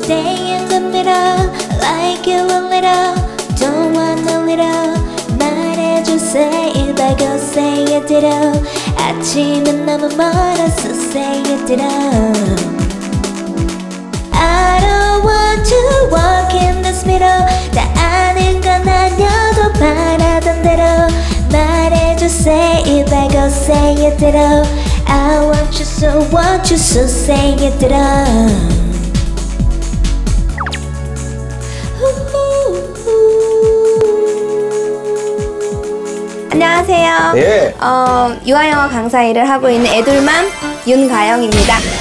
Stay in the middle like you a little Don't want a little 말해줘 say it I go say it Ditto 아침은 너무 멀어서 say it Ditto I don't want to walk in this middle 다 아는 건 아니어도 바라던 대로 말해줘 say it I go say it Ditto I want you so say it Ditto 안녕하세요. 네. 유아영어 강사 일을 하고 있는 애돌맘 윤가영입니다.